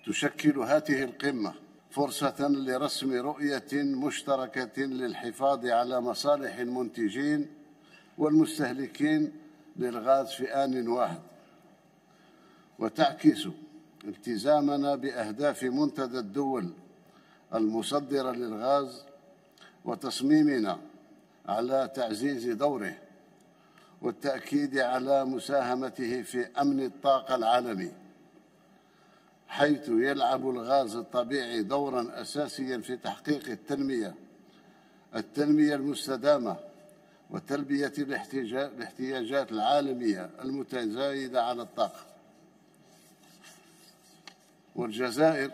تشكل هذه القمة فرصة لرسم رؤية مشتركة للحفاظ على مصالح المنتجين والمستهلكين للغاز في آن واحد، وتعكس التزامنا بأهداف منتدى الدول المصدرة للغاز وتصميمنا على تعزيز دوره والتأكيد على مساهمته في أمن الطاقة العالمي، حيث يلعب الغاز الطبيعي دورا أساسيا في تحقيق التنمية المستدامة وتلبية الاحتياجات العالمية المتزايدة على الطاقة. والجزائر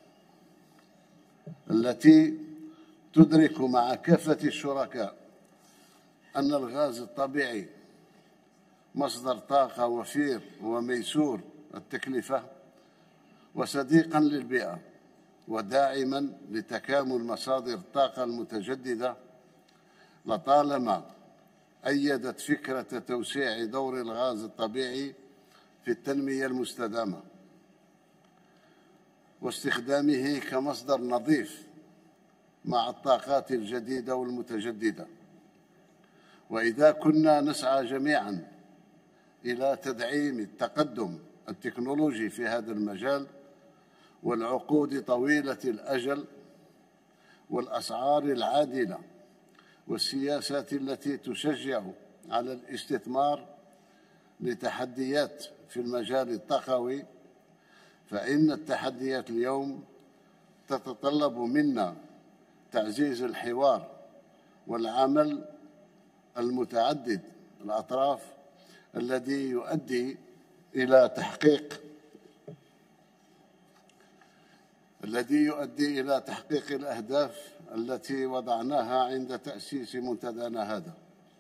التي تدرك مع كافة الشركاء أن الغاز الطبيعي مصدر طاقة وفير وميسور التكلفة وصديقاً للبيئة وداعماً لتكامل مصادر الطاقة المتجددة، لطالما أيدت فكرة توسيع دور الغاز الطبيعي في التنمية المستدامة واستخدامه كمصدر نظيف مع الطاقات الجديدة والمتجددة. وإذا كنا نسعى جميعاً إلى تدعيم التقدم التكنولوجي في هذا المجال والعقود طويلة الأجل والأسعار العادلة والسياسات التي تشجع على الاستثمار لتحديات في المجال الطاقوي، فإن التحديات اليوم تتطلب منا تعزيز الحوار والعمل المتعدد الأطراف الذي يؤدي إلى تحقيق الأهداف التي وضعناها عند تأسيس منتدانا هذا.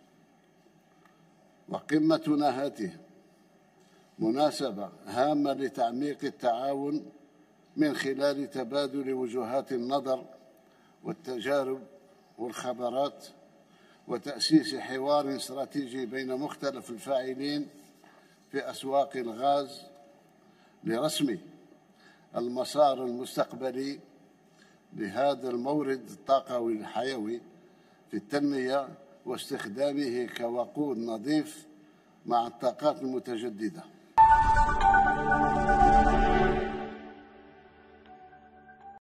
وقمتنا هذه مناسبة هامة لتعميق التعاون من خلال تبادل وجهات النظر والتجارب والخبرات وتأسيس حوار استراتيجي بين مختلف الفاعلين في أسواق الغاز لرسم المسار المستقبلي لهذا المورد الطاقوي الحيوي في التنمية واستخدامه كوقود نظيف مع الطاقات المتجددة.